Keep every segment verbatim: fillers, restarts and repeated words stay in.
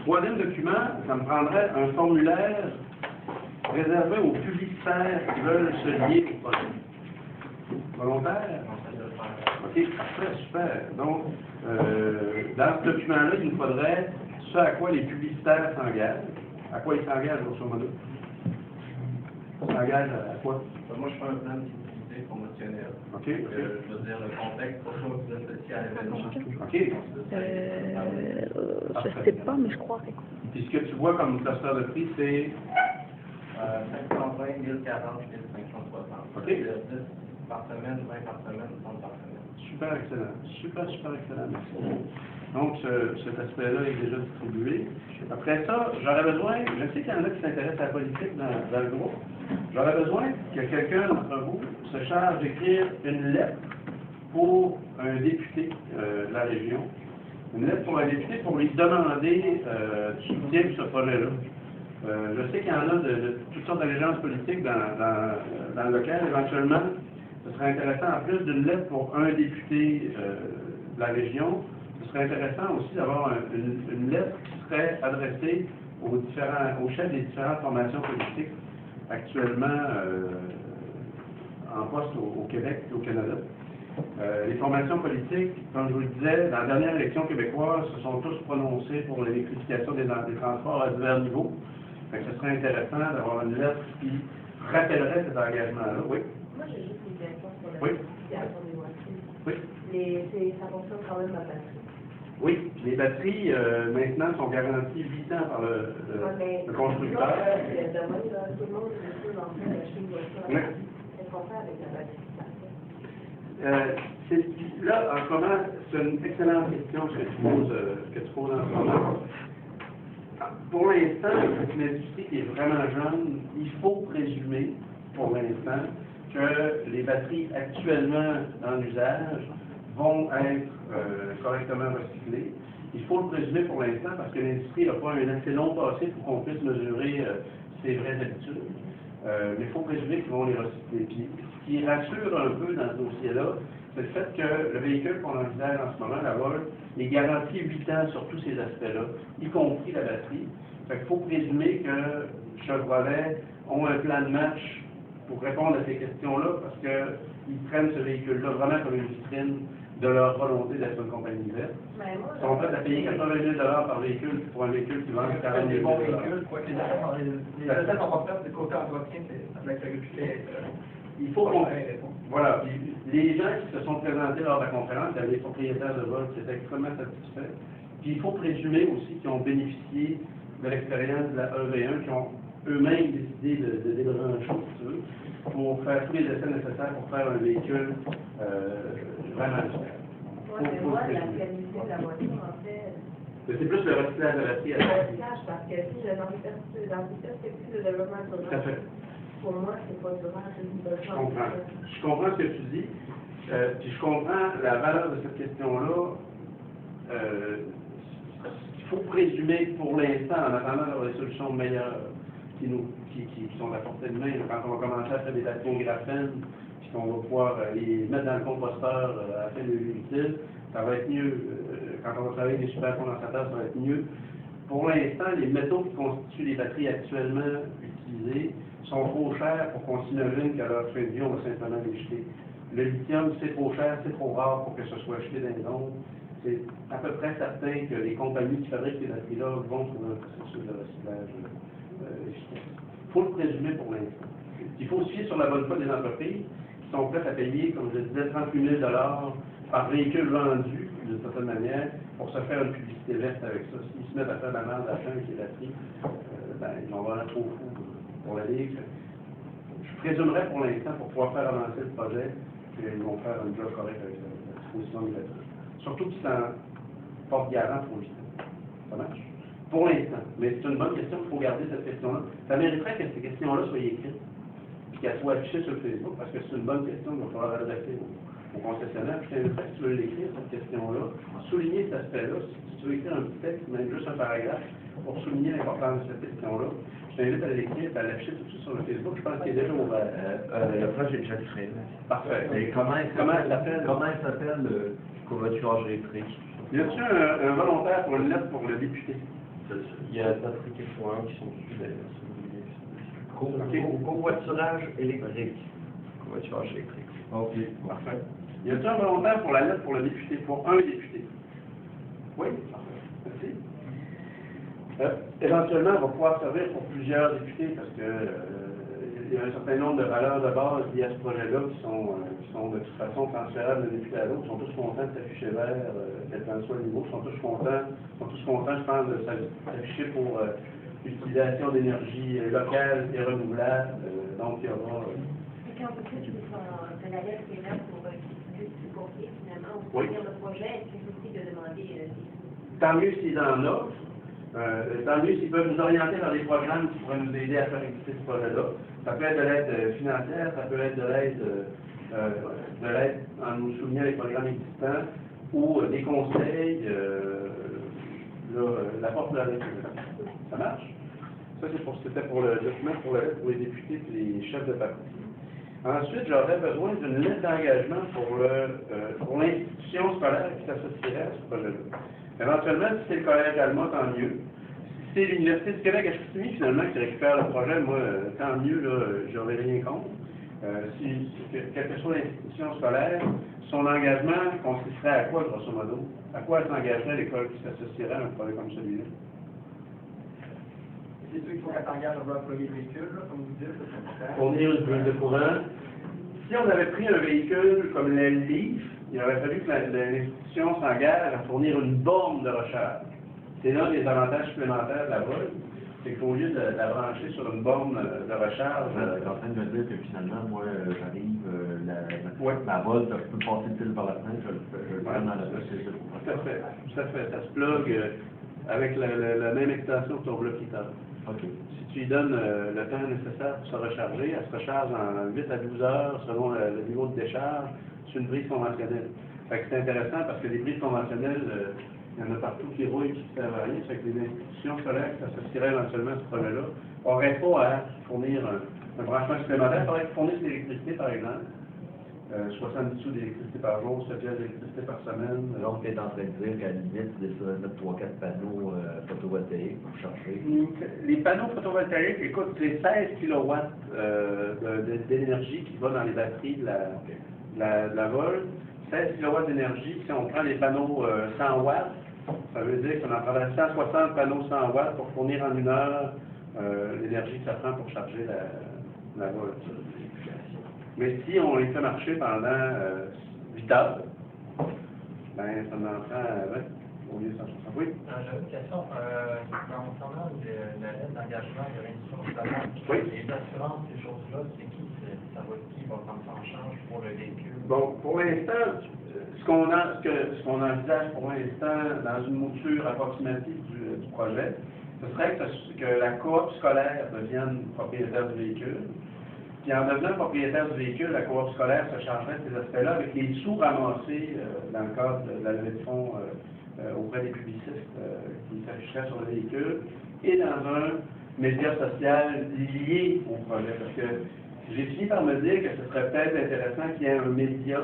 Troisième document, ça me prendrait un formulaire réservé aux publicitaires qui veulent se lier au projet. Volontaire? OK, parfait, super. Donc, euh, dans ce document-là, il nous faudrait ce à quoi les publicitaires s'engagent. À quoi ils s'engagent, grosso modo? Ils s'engagent à quoi? Moi, je fais un plan de visibilité promotionnelle. OK. Euh, je veux dire, le contexte, pourquoi vous êtes associé à l'événement. OK. Euh, je sais pas, mais je crois que... Puis ce que tu vois comme cluster de prix, c'est... Euh, cinq cent vingt, mille quarante, mille cinq cent soixante. OK. dix par semaine, vingt par semaine, trente par semaine. Super excellent. Super, super excellent. Merci. Donc, ce, cet aspect-là est déjà distribué. Après ça, j'aurais besoin, je sais qu'il y en a qui s'intéressent à la politique dans, dans le groupe, j'aurais besoin que quelqu'un d'entre vous se charge d'écrire une lettre pour un député euh, de la région. Une lettre pour un député pour lui demander euh, du soutien pour ce projet-là. Euh, je sais qu'il y en a de, de toutes sortes d'allégeances politiques dans, dans, dans le local. Éventuellement, ce serait intéressant, en plus d'une lettre pour un député euh, de la région, ce serait intéressant aussi d'avoir un, une, une lettre qui serait adressée aux, différents, aux chefs des différentes formations politiques actuellement euh, en poste au, au Québec et au Canada. Euh, les formations politiques, comme je vous le disais, dans la dernière élection québécoise, se sont tous prononcés pour l'électrification des, des transports à divers niveaux. Fait que ce serait intéressant d'avoir une lettre qui rappellerait cet engagement-là. Oui? Moi, j'ai juste une question sur la Oui. certification des voitures. Oui. Les, c'est- ça fonctionne quand même la batterie. Oui, les batteries, euh, maintenant, sont garanties huit ans par le, le, Ouais, mais le constructeur. là, euh, demain, là, tout le monde est sûr d'en faire acheter une voiture. Oui. Qu'est-ce qu'on fait avec la batterie? Euh, c'est- là, en ce moment, c'est une excellente question que tu poses, euh, que tu poses en ce moment. Pour l'instant, c'est une industrie qui est vraiment jeune. Il faut présumer, pour l'instant, que les batteries actuellement en usage vont être euh, correctement recyclées. Il faut le présumer pour l'instant parce que l'industrie n'a pas un assez long passé pour qu'on puisse mesurer euh, ses vraies habitudes. Euh, mais il faut présumer qu'ils vont les recycler. Puis, ce qui rassure un peu dans ce dossier-là, c'est le fait que le véhicule qu'on envisage en ce moment, la Volt, est garanti huit ans sur tous ces aspects-là, y compris la batterie. Fait qu'il faut présumer que Chevrolet ont un plan de match pour répondre à ces questions-là, parce qu'ils prennent ce véhicule-là vraiment comme une vitrine de leur volonté d'être une compagnie verte. Mais moi, Ils sont prêts à payer quatre-vingt mille dollars par véhicule pour un véhicule qui vend quarante des mille bons dollars. véhicules, quoi que les achats les achats sont pas faits, du côté entretien, c'est avec le réputé. Il faut qu'on... Voilà. Puis, les gens qui se sont présentés lors de la conférence, il y avait des propriétaires de Volt qui étaient extrêmement satisfaits. Puis il faut présumer aussi qu'ils ont bénéficié de l'expérience de la E V un, qui ont eux-mêmes décidé de, de débrancher, si tu veux, pour faire tous les essais nécessaires pour faire un véhicule euh, vraiment super. ouais, mais moi, la qualité de la voiture, en fait, Mais c'est plus le recyclage de la batterie. c'est un recyclage parce que si j'ai dans les pers- dans les perspectives de développement Tout à durable, fait. pour moi, c'est pas durable, c'est une bonne Je chose. comprends. Je comprends ce que tu dis. Euh, puis je comprends la valeur de cette question-là. Euh, il faut présumer que pour l'instant, en attendant d'avoir des solutions meilleures qui, nous, qui, qui, qui sont à portée de main, quand on va commencer à faire des batteries au graphène, puis qu'on va pouvoir euh, les mettre dans le composteur euh, à la fin de l'utile, ça va être mieux. Euh, quand on va travailler avec des supercondensateurs, ça va être mieux. Pour l'instant, les métaux qui constituent les batteries actuellement utilisées sont trop chers pour qu'on s'imagine qu'à leur fin de vie, on va simplement les jeter. Le lithium, c'est trop cher, c'est trop rare pour que ce soit jeté dans les ondes. C'est à peu près certain que les compagnies qui fabriquent ces batteries-là vont trouver un processus de recyclage euh, efficace. Il faut le présumer pour l'instant. Il faut se fier sur la bonne foi des entreprises qui sont prêtes à payer, comme je le disais, trente-huit mille dollars par véhicule vendu, d'une certaine manière, pour se faire une publicité verte avec ça. S'ils se mettent à faire de la merde à la fin avec les batteries, euh, ben, ils vont avoir un trop fou pour la ligue. Je présumerais pour l'instant, pour pouvoir faire avancer le projet, qu'ils vont faire un job correct avec la disposition des batteries. Surtout que c'est un porte-garant pour l'instant. Ça marche? Pour l'instant. Mais c'est une bonne question, il faut garder cette question-là. Ça mériterait que ces questions-là soient écrites, puis qu'elles soient affichées sur Facebook, parce que c'est une bonne question qu'il va falloir adresser au, au concessionnaire. Puis je t'inviterais, si tu veux l'écrire, cette question-là, souligner cet aspect-là. Si tu veux écrire un petit texte, même juste un paragraphe, pour souligner l'importance de cette question-là, je t'invite à l'écrire et à l'afficher tout de suite sur le Facebook. Je pense qu'il est déjà ouvert. Euh, euh, le projet est déjà créé. Parfait. Et comment il Comment s'appelle? elle s'appelle? Comment il s'appelle le covoiturage électrique? Y a-t-il un, un volontaire pour une lettre pour le député? Il y a Patrick et Florent qui sont dessus d'ailleurs, si vous voulez. Ok. Co- Covoiturage électrique. Covoiturage électrique. Ok, parfait. Y a-t-il un volontaire pour la lettre pour le député, pour un député? Oui, parfait. Merci. Euh, éventuellement, on va pouvoir servir pour plusieurs députés parce que euh, il y a un certain nombre de valeurs de base liées à ce projet-là qui sont, euh, qui sont de toute façon transférables d'un député à l'autre. Ils sont tous contents de s'afficher vert, euh, quel qu'en soit le niveau. Ils sont tous contents, ils sont tous contents, je pense, de s'afficher pour euh, l'utilisation d'énergie euh, locale et renouvelable. Euh, donc, il y aura... Euh, Et quand vous dites que son- que la lettre est là pour euh, qu'il puisse supporter finalement ou Oui. soutenir le projet, est-ce qu'il est aussi de demander euh, des sous? Tant mieux s'ils en offrent, euh, tant mieux s'ils peuvent nous orienter vers des programmes qui pourraient nous aider à faire exister ce projet-là. Ça peut être de l'aide euh, financière, ça peut être de l'aide euh, euh, de l'aide en nous soulignant les programmes existants ou euh, des conseils, euh, là, euh, la porte de la lettre. Ça marche? Ça, c'est pour, c'était pour le document pour, le, pour les députés et les chefs de parti. Ensuite, j'aurais besoin d'une lettre d'engagement pour le, euh, pour l'institution scolaire qui s'associerait à ce projet-là. Éventuellement, si c'est le collège allemand, tant mieux. Si c'est l'Université du Québec à Chicoutimi, finalement, qui récupère le projet, moi, euh, tant mieux, là, j'aurais rien contre. Euh, si, si, quelle que soit l'institution scolaire, son engagement consisterait à quoi, grosso modo? À quoi s'engagerait l'école qui s'associerait à un projet comme celui-là? C'est sûr qu'il faut qu'elle s'engage à employer le véhicule, là, comme vous dites, c'est important. Fournir une prise de courant. Si on avait pris un véhicule comme le Leaf, il aurait fallu que la- la- l'institution s'engage à fournir une borne de recharge. C'est l'un des avantages supplémentaires de la Vol, c'est qu'au lieu de, de la brancher sur une borne euh, de recharge, Vous euh, êtes en train de me dire que finalement, moi, euh, j'arrive, euh, la, ma, Ouais. ma vol, je peux passer le fil par la fenêtre, je le fais, je le Ouais. prends dans la société pour tout à fait, tout à fait, ça se plug euh, avec la, la- la même extension que ton bloc guitare. OK. Si tu lui donnes euh, le temps nécessaire pour se recharger, elle se recharge en huit à douze heures selon le, le niveau de décharge sur une prise conventionnelle. Fait que c'est intéressant parce que les prises conventionnelles, euh, il y en a partout qui roulent et qui ne servent à rien. Fait que les institutions scolaires qui s'associeraient éventuellement à ce projet-là n'auraient pas à fournir un, un branchement supplémentaire. Il faudrait qu'ils fournissent l'électricité, par exemple. Euh, soixante-dix sous d'électricité par jour, sept piastres d'électricité par semaine. Donc, tu es en train de dire qu'à la limite, tu décides de mettre trois quatre panneaux euh, photovoltaïques pour charger. Les panneaux photovoltaïques, écoute, c'est seize kilowatts euh, de- de- d'énergie qui va dans les batteries de la, de la, de la Vol. seize kilowatts d'énergie, si on prend les panneaux euh, cent watts, ça veut dire qu'on en prendrait cent soixante panneaux cent watts pour fournir en une heure euh, l'énergie que ça prend pour charger la, la Vol. Mais si on les fait marcher pendant euh, huit heures, ben ça en prend vingt au lieu de cent soixante. Oui? Euh, J'avais une question. Euh, concernant le- la lettre d'engagement de l'institution scolaire, Oui. les assurances, ces choses-là, c'est qui, c'est- ça va qui va prendre ça en charge pour le véhicule? Bon, pour l'instant, ce qu'on a, ce que, ce qu'on envisage pour l'instant dans une mouture approximative du, du projet, ce serait que, que la coop scolaire devienne propriétaire du véhicule. Puis en devenant propriétaire du véhicule, la coop scolaire se chargerait de ces aspects-là avec les sous ramassés euh, dans le cadre de la levée de fonds euh, euh, auprès des publicistes euh, qui s'afficheraient sur le véhicule et dans un média social lié au projet. Parce que j'ai fini par me dire que ce serait peut-être intéressant qu'il y ait un média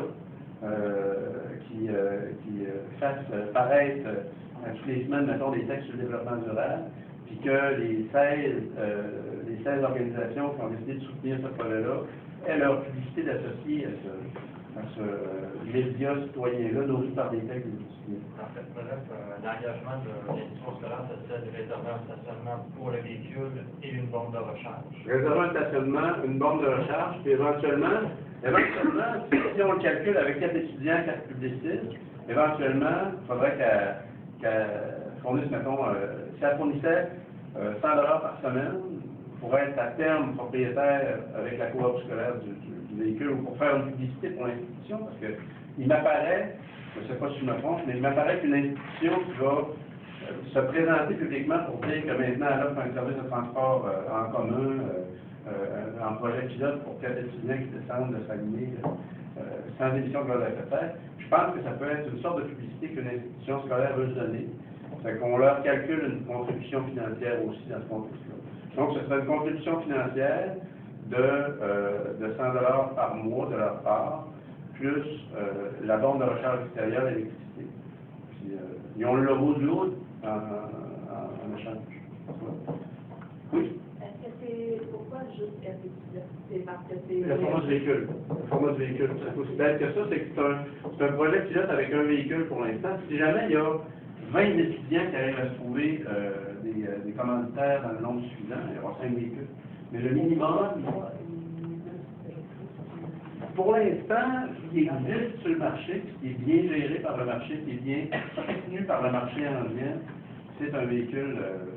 euh, qui, euh, qui euh, fasse euh, paraître euh, toutes les semaines, mettons, des textes sur le développement durable, puis que les seize, euh, les seize organisations qui ont décidé de soutenir ce projet-là aient leur publicité d'associer à ce, à ce euh, média citoyen-là nourri par des textes des étudiants. En fait, bref, euh, l'engagement de l'institution scolaire, c'est de réserver un stationnement pour le véhicule et une borne de recharge. Réserver un stationnement, une borne de recharge, puis éventuellement, éventuellement, si si on le calcule avec quatre étudiants, quatre publicistes, éventuellement, il faudrait qu'elle qu'elle fournisse, mettons, euh, si elle fournissait euh, cent dollars par semaine pour être à terme propriétaire avec la coop scolaire du, du- du véhicule ou pour faire une publicité pour l'institution, parce que il m'apparaît, je ne sais pas si je me trompe, mais il m'apparaît qu'une institution qui va euh, se présenter publiquement pour dire que maintenant elle offre un service de transport euh, en commun, euh, euh, en projet pilote pour quatre étudiants qui descendent de s'aligner euh, sans émission de gaz à effet de serre. Je pense que ça peut être une sorte de publicité qu'une institution scolaire veut se donner. Fait qu'on leur calcule une contribution financière aussi dans ce contexte-là. Donc, ce serait une contribution financière de, euh, de cent dollars par mois de leur part, plus euh, la borne de recharge extérieure d'électricité. Puis, euh, ils ont le logo du haut en, en, en échange. étudiants? C'est parce que c'est... Le format du véhicule. Le format du véhicule. C'est aussi bête que ça, c'est que c'est un, c'est un projet pilote avec un véhicule pour l'instant. Si jamais il y a vingt étudiants qui arrivent à se trouver euh, des, euh, des commanditaires dans le nombre suffisant, il y aura cinq véhicules. Mais le minimum, pour l'instant, ce qui existe sur le marché, ce qui est bien géré par le marché, qui est bien soutenu par le marché en lien, c'est un véhicule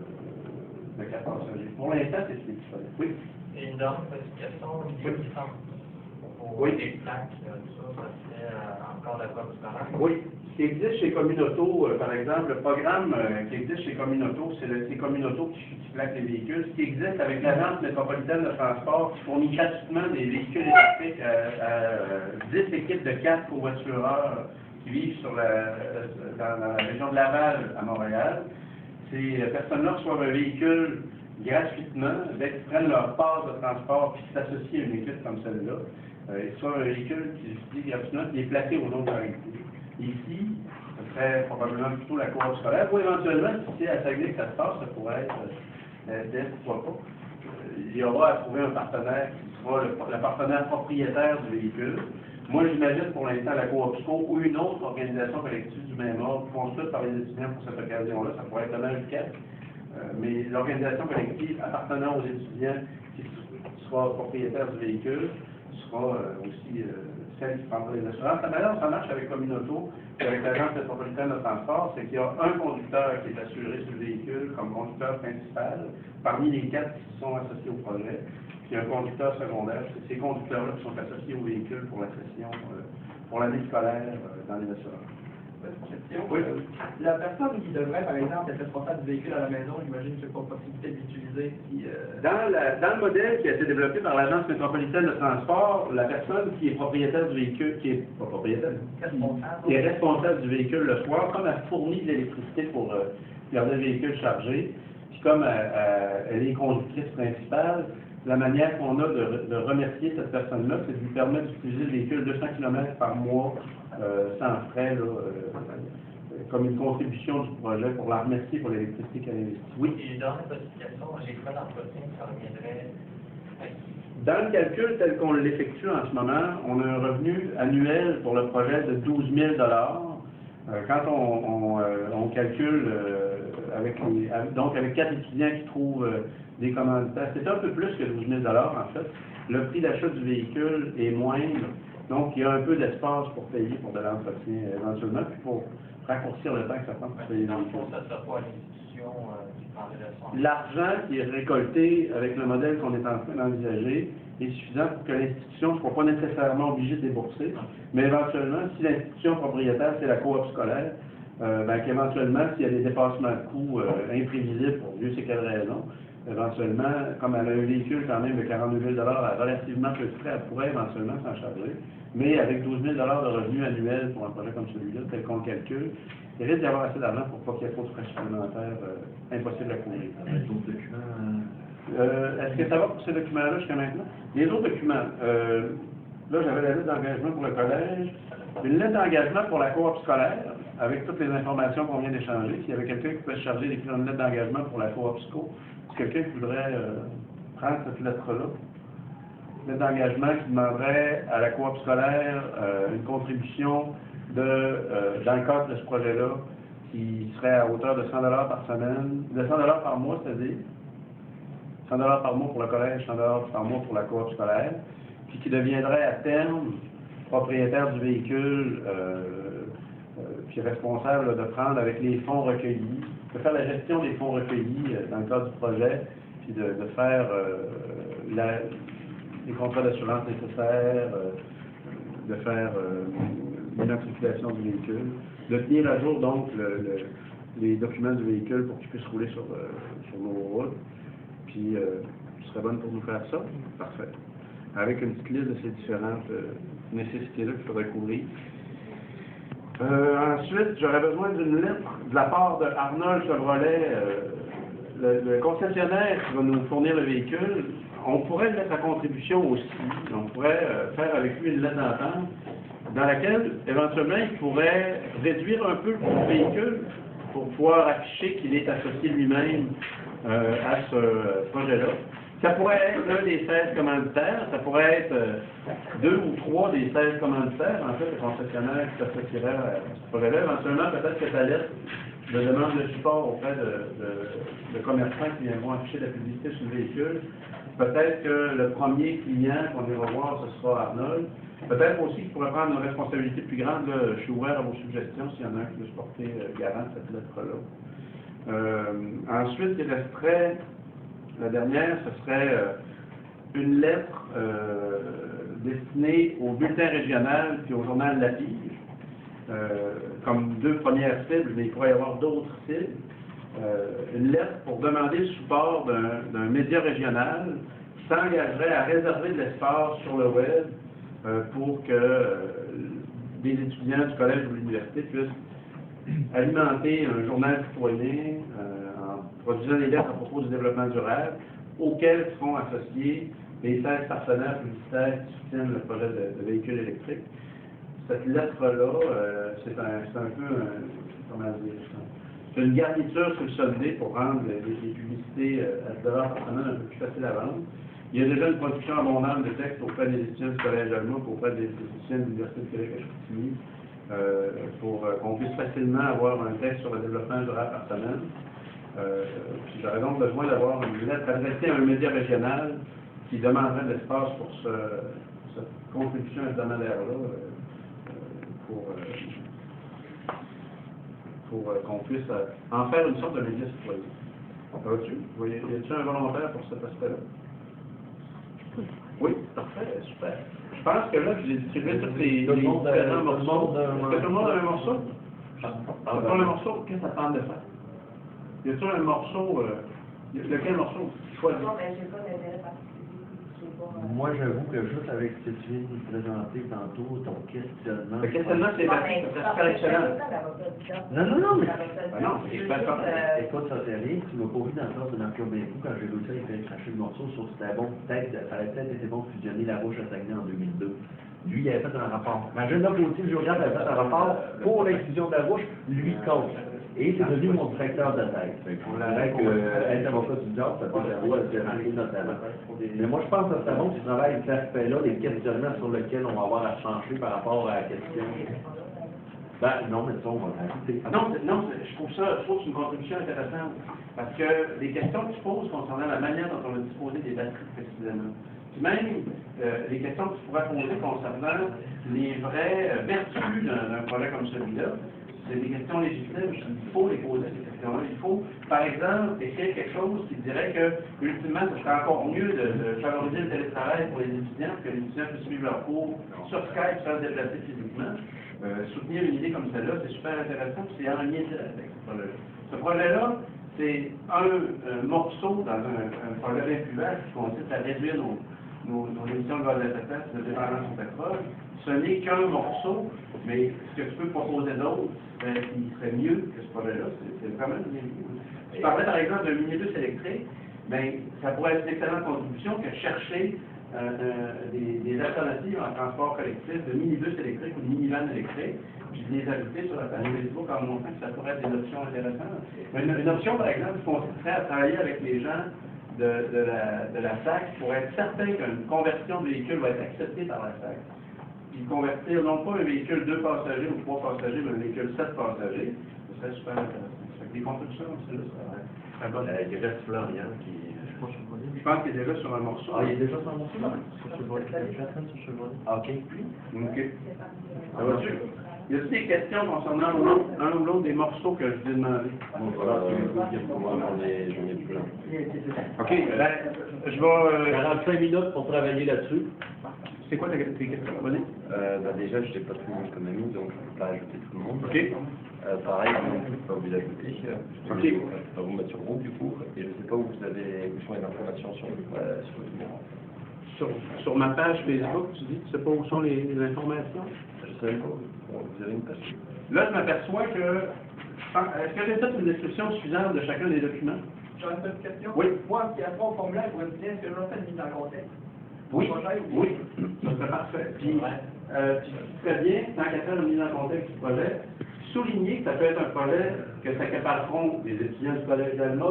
euh, de quatre passagers. Pour l'instant, c'est ce qui est disponible. Oui. Et une dernière petite question, Oui. il semble pour Oui. les plaques, euh, tout ça, ça serait euh, encore la voie scolaire. Oui. Ce qui existe chez Communauto, euh, par exemple, le programme euh, qui existe chez Communauto, c'est le, c'est Communauto qui, qui plaque les véhicules. Ce qui existe avec l'Agence métropolitaine de transport, qui fournit gratuitement des véhicules électriques à, à dix équipes de quatre covoitureurs qui vivent sur la, dans, dans la région de Laval, à Montréal. Ces personnes-là reçoivent un véhicule gratuitement, dès qu'ils prennent leur passe de transport puis qu'ils s'associent à une équipe comme celle-là. Euh, ils reçoivent un véhicule qui est utilisé gratuitement qui est placé au nom de leur équipe. Ici, ce serait probablement plutôt la cour scolaire, ou éventuellement, si c'est à Saguenay que ça se passe, ça pourrait être euh, d'Est, pourquoi pas. Euh, il y aura à trouver un partenaire qui sera le, le partenaire propriétaire du véhicule. Moi, j'imagine pour l'instant la cour psycho ou une autre organisation collective du même ordre, construite par les étudiants pour cette occasion-là, ça pourrait être demain le quatre. Euh, mais l'organisation collective appartenant aux étudiants qui sera propriétaire du véhicule sera euh, aussi euh, celle qui prendra les assurances. La manière dont ça marche avec Communauto et avec l'Agence métropolitaine de transport, c'est qu'il y a un conducteur qui est assuré sur le véhicule comme conducteur principal, parmi les quatre qui sont associés au projet, puis un conducteur secondaire. C'est ces conducteurs-là qui sont associés au véhicule pour la session, euh, pour l'année scolaire euh, dans les assurances. Question. Oui. La personne qui devrait, par exemple, être responsable du véhicule à la maison, j'imagine qu'il n'y a pas possibilité de l'utiliser si... Euh... Dans, la, dans le modèle qui a été développé par l'Agence métropolitaine de transport, la personne qui est propriétaire du véhicule, qui est pas propriétaire, Responsable. qui est responsable du véhicule le soir, comme elle fournit de l'électricité pour euh, garder le véhicule chargé, puis comme elle, elle- elle est conductrice principale, la manière qu'on a de, de remercier cette personne-là, c'est de lui permettre d'utiliser le véhicule deux cents kilomètres par mois euh, sans frais, là, euh, comme une contribution du projet pour la remercier pour l'électricité qu'elle investit. Oui. Et dans la petite question, les frais d'entretien, ça reviendrait à qui? Dans le calcul tel qu'on l'effectue en ce moment, on a un revenu annuel pour le projet de douze mille dollars. Euh, quand on, on, euh, on calcule euh, avec les, avec- donc avec quatre étudiants qui trouvent euh, des commanditaires, c'est un peu plus que douze mille dollars en fait. Le prix d'achat du véhicule est moindre, donc il y a un peu d'espace pour payer pour de l'entretien euh, éventuellement, puis pour raccourcir le temps que ça prend pour payer le Dans le véhicule. fond, ça ne sera pas à l'institution euh, qui prendrait le soin. L'argent qui est récolté avec le modèle qu'on est en train d'envisager est suffisant pour que l'institution ne soit pas nécessairement obligée de débourser, mais éventuellement, si l'institution propriétaire, c'est la coop scolaire, euh, ben, qu'éventuellement, s'il y a des dépassements de coûts euh, imprévisibles, pour Dieu sait quelle raison, éventuellement, comme elle a un véhicule quand même de quarante-deux mille dollars à relativement peu de frais, elle pourrait éventuellement s'en charger, mais avec douze mille dollars de revenus annuels pour un projet comme celui-là, tel qu'on le calcule, il risque d'y avoir assez d'argent pour pas qu'il y ait trop de frais supplémentaires euh, impossibles à couvrir. Avec d'autres documents, Euh, Est-ce que ça va pour ces documents-là jusqu'à maintenant? Les autres documents, euh, là j'avais la liste d'engagement pour le collège, une lettre d'engagement pour la coop scolaire, avec toutes les informations qu'on vient d'échanger. S'il y avait quelqu'un qui pouvait se charger d'écrire une lettre d'engagement pour la coop sco, si quelqu'un qui voudrait euh, prendre cette lettre-là, une lettre d'engagement qui demanderait à la coop scolaire euh, une contribution de, euh, dans le cadre de ce projet-là, qui serait à hauteur de cent dollars par semaine, de cent dollars par mois, c'est-à-dire cent dollars par mois pour le collège, cent dollars par mois pour la coop scolaire, puis qui deviendrait à terme propriétaire du véhicule, euh, euh, puis responsable de prendre avec les fonds recueillis, de faire la gestion des fonds recueillis euh, dans le cadre du projet, puis de, de faire euh, la, les contrats d'assurance nécessaires, euh, de faire euh, l'identification du véhicule, de tenir à jour donc le, le, les documents du véhicule pour qu'il puisse rouler sur, euh, sur nos routes. Puis, euh, tu serais bonne pour nous faire ça? Parfait. Avec une petite liste de ces différentes euh, nécessités-là qu'il faudrait couvrir. Euh, ensuite, j'aurais besoin d'une lettre de la part de Arnold Chevrolet, euh, le, le concessionnaire qui va nous fournir le véhicule. On pourrait le mettre à contribution aussi. On pourrait euh, faire avec lui une lettre d'entente dans laquelle, éventuellement, il pourrait réduire un peu le coût du véhicule pour pouvoir afficher qu'il est associé lui-même Euh, à ce projet-là. Ça pourrait être l'un des seize commanditaires, ça pourrait être euh, deux ou trois des seize commanditaires, en fait, les concessionnaires qui s'associeraient à ce projet-là. Éventuellement, peut-être que ta lettre de demande de support auprès de, de, de commerçants qui viendront afficher la publicité sur le véhicule. Peut-être que le premier client qu'on ira voir, ce sera Arnold. Peut-être aussi qu'il pourrait prendre une responsabilité plus grande. Là, je suis ouvert à vos suggestions s'il y en a un qui veut se porter euh, garant de cette lettre-là. Euh, ensuite, il resterait, la dernière, ce serait euh, une lettre euh, destinée au bulletin régional puis au journal La Pige, euh, comme deux premières cibles, mais il pourrait y avoir d'autres cibles. Euh, une lettre pour demander le support d'un média régional qui s'engagerait à réserver de l'espace sur le web euh, pour que euh, des étudiants du collège ou de l'université puissent alimenter un journal citoyen euh, en produisant des lettres à propos du développement durable auxquelles seront associés les seize partenaires publicitaires qui soutiennent le projet de, de véhicules électriques. Cette lettre-là, euh, c'est un, un peu un, comment dire, c'est une garniture sur le soldé pour rendre les, les publicités euh, à dix dollars par semaine un peu plus faciles à vendre. Il y a déjà une production abondante de textes auprès des étudiants du Collège Alma, auprès des étudiants de l'Université de Québec à Chicoutimi, euh, pour euh, qu'on puisse facilement avoir un texte sur le développement durable par semaine. Euh, J'aurais donc besoin d'avoir une lettre adressée à un média régional qui demanderait de l'espace pour ce, cette contribution hebdomadaire-là, euh, pour, euh, pour euh, qu'on puisse euh, en faire une sorte de média citoyen. Ça va-tu? Y a-t-il un volontaire pour cet aspect-là? Oui, parfait, super. Je pense que là, j'ai distribué tous les, les différents morceaux. Est-ce que tout le monde a un morceau? Tout le monde a un morceau? Qu'est-ce que ça tente de faire? Y a-t-il un morceau? Euh, lequel morceau? Choisis. Non, mais j'ai pas d'intérêt particulier. J'ai pas, euh, Moi, j'avoue que juste avec ce que tu viens de nous présenter tantôt, ton questionnement... Le questionnement, c'est non, parti, mais ça ça serait fait excellent. l'avocat du temps. Non, non, non, mais... Ça va faire Ben non, du c'est temps. pas Euh, Écoute, ça fait rien, tu m'as pas vu dans le sens de Marc Urbain-Fou quand j'ai réussi à lui faire cracher le morceau sur c'était bon, peut-être, ça aurait peut-être été bon de fusionner la Rouge à Saguenay en deux mille deux. Lui, il avait fait un rapport. Imagine, là, aussi, le géographe avait fait un rapport pour l'exclusion de la Rouge, lui contre. Et c'est devenu mon directeur de thèse. On dirait que euh, être avocat du diable, ça peut servir à se démarquer notamment. Mais moi, je pense que c'est bon que tu travailles cet aspect-là, des questionnements sur lesquels on va avoir à se pencher par rapport à la question. Ben, non, mais ça, on va ajouter. Ah non, c'est- non, c'est- je trouve ça, je trouve que c'est une contribution intéressante. Parce que les questions que tu poses concernant la manière dont on a disposé des batteries précisément, puis même euh, les questions que tu pourrais poser concernant les vraies euh, vertus d'un d'un projet comme celui-là, c'est des questions légitimes. Il faut les poser, ces questions-là. Il faut, par exemple, écrire quelque chose qui dirait que, ultimement, ce serait encore mieux de, de favoriser le télétravail pour les étudiants, que les étudiants puissent suivre leurs cours sur Skype sans se déplacer physiquement. Euh, soutenir une idée comme celle-là, c'est super intéressant, puis c'est en lien direct avec ce projet-là. Ce projet-là, c'est un, un morceau dans un, un projet bien plus vaste qui consiste à réduire nos, nos, nos émissions de gaz à effet de serre, de dépendance au pétrole. Ce n'est qu'un morceau, mais ce que tu peux proposer d'autre, ben, qui serait mieux que ce projet-là, c'est vraiment bien mieux. Je parlais par exemple d'un minibus électrique, ben, ça pourrait être une excellente contribution que chercher Euh, euh, des, des alternatives en transport collectif de minibus électriques ou de minivans électriques, puis de les ajouter sur la page Facebook en montrant que ça pourrait être des options intéressantes. Une, une option, par exemple, qui consisterait à travailler avec les gens de, de, la, de la S A C pour être certain qu'une conversion de véhicule va être acceptée par la S A C. Puis convertir non pas un véhicule deux passagers ou trois passagers, mais un véhicule sept passagers, ce serait super intéressant. Ça fait que des contributions comme ça, ça serait bon. Euh, il reste Florian qui... Je pense qu'il est déjà sur un morceau. Ah, il est déjà sur un morceau, là? Ah, OK. OK. Ça va-tu? Y a-t-il des questions concernant un ou l'autre des morceaux que je vous ai demandé? J'en ai plein. OK. Ben, je vais... euh, quarante-cinq minutes pour travailler là-dessus. C'est quoi tes tes questions? Vas-y. Euh, bah déjà, je n'ai pas tout le monde comme ami, donc je ne peux pas ajouter tout le monde. OK. Euh, pareil, non plus, je ne peux pas vous ajouter. Je OK. ne peux pas vous mettre sur le groupe, du coup. Et je ne sais pas où vous avez où sont les informations sur, euh, sur le groupe. Sur, sur ma page Facebook, tu dis, tu sais pas où sont les, les informations? Je ne savais pas. Bon, vous avez une page. Là, je m'aperçois que... Est-ce que j'ai fait une description suffisante de chacun des documents? J'aurais une petite question. Oui. Moi, qui a trois formulaires pour une pièce, est-ce que je vais faire une mise en contexte? Oui, oui, ça serait parfait. Puis, euh, puis très bien, tant qu'à faire une mise en contexte du projet, souligner que ça peut être un projet que s'accapareront des étudiants du Collège d'Alma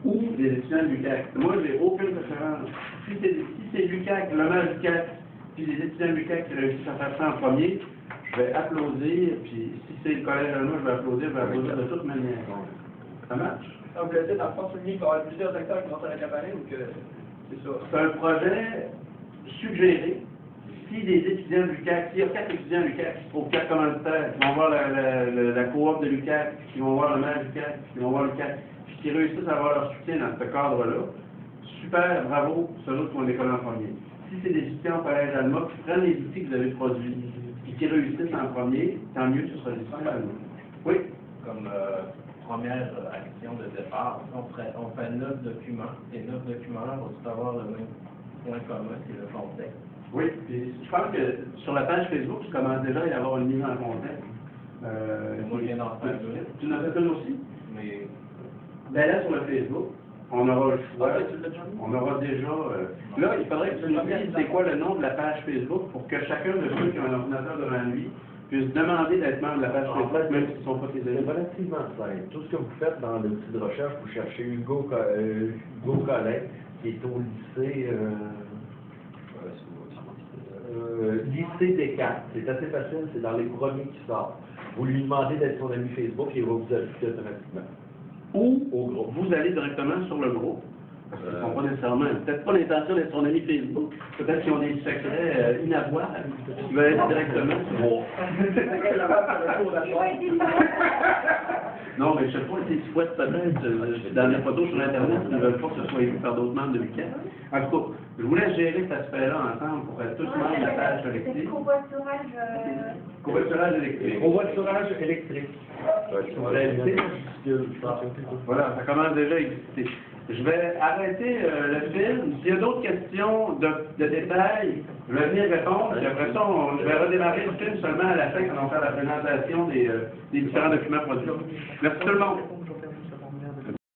ou des étudiants de l'U Q A C. Moi, j'ai aucune préférence. Si c'est si c'est l'U Q A C, l'hommage du Q A C, puis les étudiants de l'U Q A C qui réussissent à faire ça en premier, je vais applaudir, puis si c'est le collège Renaud, je vais applaudir, je vais applaudir de toute manière. Ça marche? Donc, vous avez dans le fond souligné qu'il va y avoir plusieurs acteurs qui vont faire accaparer ou que c'est ça? C'est un projet suggéré. Si des étudiants du L U C A C, s'il y a quatre étudiants du L U C A C qui se trouvent quatre commanditaires, qui vont voir la, la, la, la coop de l'U Q A C, qui vont voir le maire du L U C A C, qui vont voir le L U C A C, puis qui réussissent à avoir leur soutien dans ce cadre-là, super, bravo, c'est eux qui vont l'école en premier. Si c'est des étudiants au collège Alma qui prennent les outils que vous avez produits, puis qui réussissent en premier, tant mieux, ce sera des étudiants Alma. Oui? Comme euh, première euh, action de départ, on, ferait, on fait neuf documents, et neuf documents-là vont tous avoir le même point commun, c'est le contexte. Oui, puis je pense que sur la page Facebook, tu commences déjà à y avoir une mise en contexte. Euh, Moi, je viens d'en faire une. Tu en as fait une aussi? Mais Ben là, sur le Facebook, on aura le choix. Ah, tu l'as déjà mis? On aura déjà... euh, Là, il faudrait que tu nous dises c'est quoi le nom de la page Facebook pour que chacun de ceux qui ont un ordinateur devant lui puisse demander d'être membre de la page Facebook, même s'ils ne sont pas tes C'est amis. relativement simple. Tout ce que vous faites dans l'outil de recherche, vous cherchez Hugo, Co- euh, Hugo Collin, qui est au lycée, euh, euh, lycée Descartes. C'est assez facile, c'est dans les premiers qui sortent. Vous lui demandez d'être son ami Facebook et il va vous ajouter automatiquement. Ou Au groupe. vous allez directement sur le groupe. Parce qu'ils n'ont pas nécessairement, peut-être pas l'intention d'être son ami Facebook, peut-être qu'ils ont des secrets euh, inavouables, qui veulent être directement sur le groupe. Il va être différent. Non, mais je sais pas, si tu souhaites peut-être, euh, dans les photos sur Internet, ils ne veulent pas que ce soit vu par d'autres membres de l'U Q A C. En tout cas, je vous laisse gérer cet aspect-là ensemble pour être tous membres de la page C'est collective. le covoiturage, euh, Covoiturage électrique. Covoiturage électrique. En réalité, Voilà, ça commence déjà à exister. Je vais arrêter euh, le film. S'il y a d'autres questions de, de détails, je vais venir répondre. Puis après ça, on- je vais redémarrer le film seulement à la fin quand on va faire la présentation des, euh, des différents documents produits. Merci tout le monde.